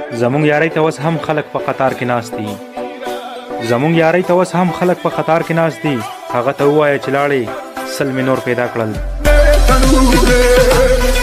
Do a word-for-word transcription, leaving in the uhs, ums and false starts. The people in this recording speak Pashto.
زمونږ یارۍ ته اوس هم خلک په قطار کې ناست دي زمونږ یارۍ ته اوس هم خلک په قطار کې ناست دي هغه ته ووایه چې لاړې سل مې نور پیدا کړل